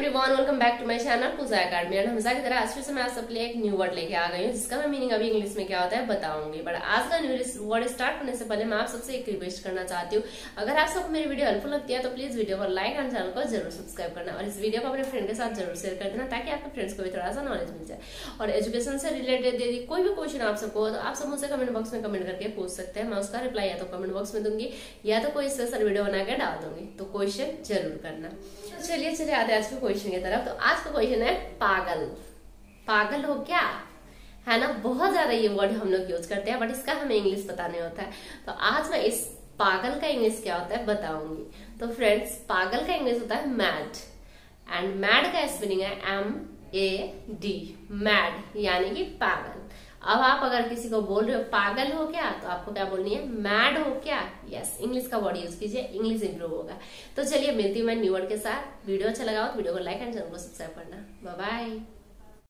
Everyone, welcome back to my channel Pooja academy. और हमेशा की तरह आज फिर से मैं आप सबके लिए एक न्यू वर्ड लेके आ गई हूँ, जिसका मैं मीनिंग अभी इंग्लिश में क्या होता है बताऊंगी। बट आज का न्यू वर्ड स्टार्ट करने से पहले मैं आप सबसे एक रिक्वेस्ट करना चाहती हूँ, अगर आप सबको मेरी वीडियो हेल्पफुल लगती है तो प्लीज वीडियो को लाइक एंड चैनल को जरूर सब्सक्राइब करना और इस वीडियो को अपने फ्रेंड के साथ जरूर शेयर कर देना, ताकि आपके फ्रेंड्स को भी थोड़ा सा नॉलेज मिल जाए। और एजुकेशन से रिलेटेड यदि कोई भी क्वेश्चन आप सबको तो आप सब मुझसे कमेंट बॉक्स में कमेंट करके पूछ सकते हैं। मैं उसका रिप्लाई या तो कमेंट बॉक्स में दूंगी या तो कोई स्पेशल वीडियो बना के डाल दूंगी, तो क्वेश्चन जरूर करना। चलिए आते हैं आज के क्वेश्चन की तरफ। तो आज का क्वेश्चन है पागल। पागल हो क्या, है ना। बहुत ज्यादा ये वर्ड हम लोग यूज करते हैं, बट इसका हमें इंग्लिश बताने होता है। तो आज मैं इस पागल का इंग्लिश क्या होता है बताऊंगी। तो फ्रेंड्स, पागल का इंग्लिश होता है मैड, एंड मैड का स्पेलिंग है MAD, मैड यानी कि पागल। अब आप अगर किसी को बोल रहे हो पागल हो क्या, तो आपको क्या बोलनी है, मैड हो क्या। यस, इंग्लिश का वर्ड यूज कीजिए, इंग्लिश इंप्रूव होगा। तो चलिए मिलती हूँ मैं न्यू वर्ड के साथ। वीडियो अच्छा लगा हो तो वीडियो को लाइक एंड चैनल को सब्सक्राइब करना। Bye bye.